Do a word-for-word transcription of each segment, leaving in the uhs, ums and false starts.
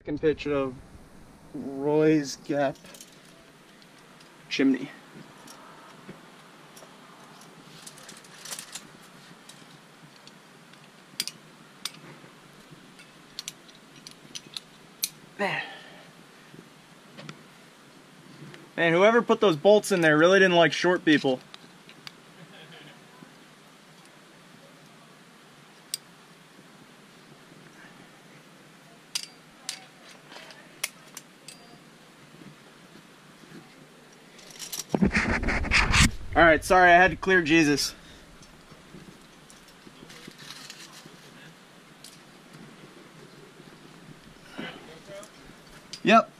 second pitch of Roy's Gap Chimney. Man. Man, whoever put those bolts in there really didn't like short people. Alright, sorry, I had to clear Jesus. Yep.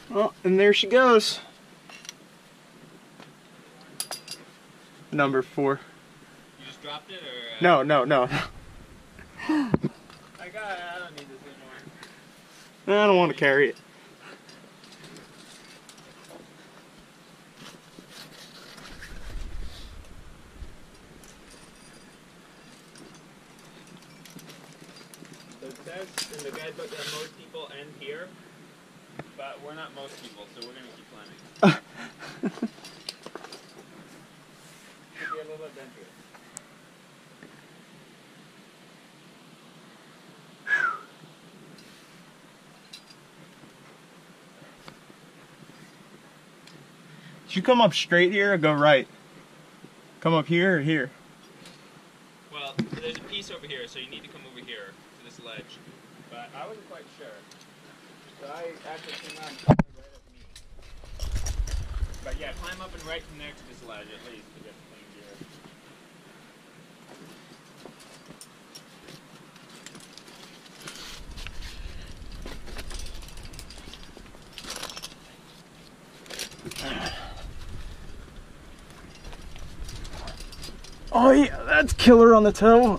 Oh, and there she goes. Number four. You just dropped it, or? Uh... No, no, no. I got it. I don't need this anymore. I don't want to carry it. So it says in the guidebook that most people end here, but we're not most people, so we're gonna keep climbing. It'll be a little adventurous. Should you come up straight here or go right? Come up here or here? Well, there's a piece over here, so you need to come over here to this ledge. But I wasn't quite sure. So I actually came out and climbed right at me. But yeah, climb up and right from there to this ledge at least to get the clean gear. Oh yeah, that's killer on the toe.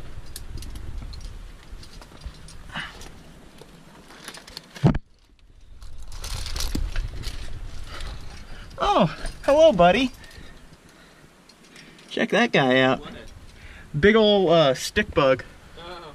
Oh, hello buddy. Check that guy out. What? Big ol' uh, stick bug. Oh.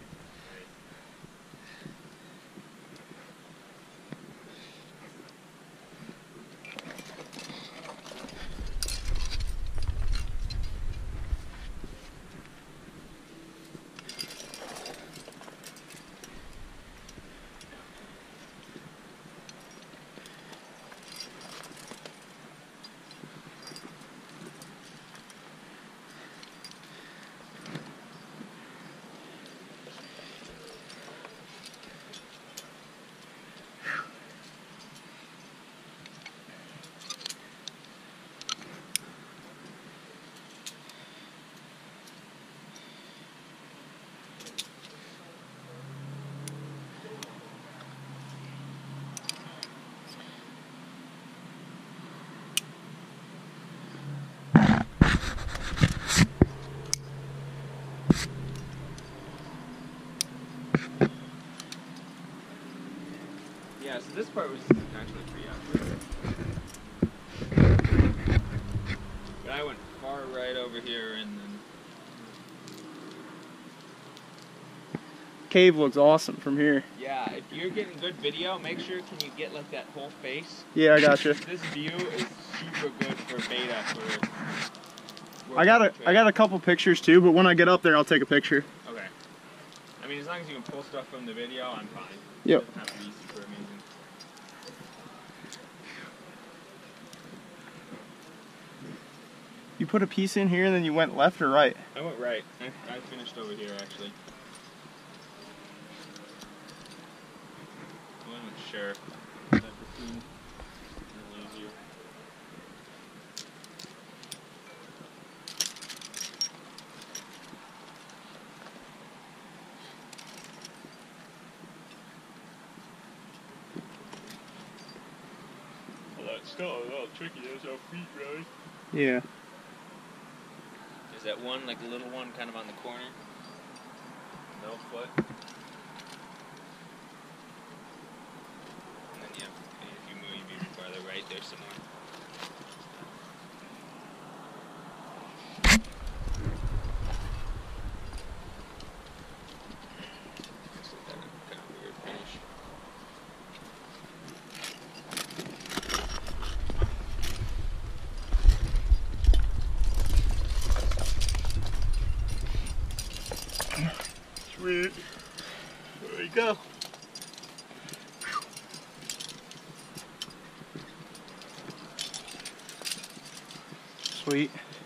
Yeah, so this part was actually pretty accurate. But I went far right over here and then... Cave looks awesome from here. Yeah, if you're getting good video, make sure can you get like that whole face. Yeah, I gotcha. This view is super good for beta for... I got a, I got a couple pictures too, but when I get up there, I'll take a picture. Okay. I mean, as long as you can pull stuff from the video, I'm fine. Yep. It doesn't have to be super amazing. You put a piece in here and then you went left or right? I went right. I, I finished over here actually. I wasn't sure. That between a little easier. Well, that's still a little tricky. There's no feet, really. Yeah. Is that one, like a little one, kind of on the corner? No foot. And then, yeah, if you move even farther right, there's some more. Looks like that kind of weird finish. Sweet. There you go. Sweet.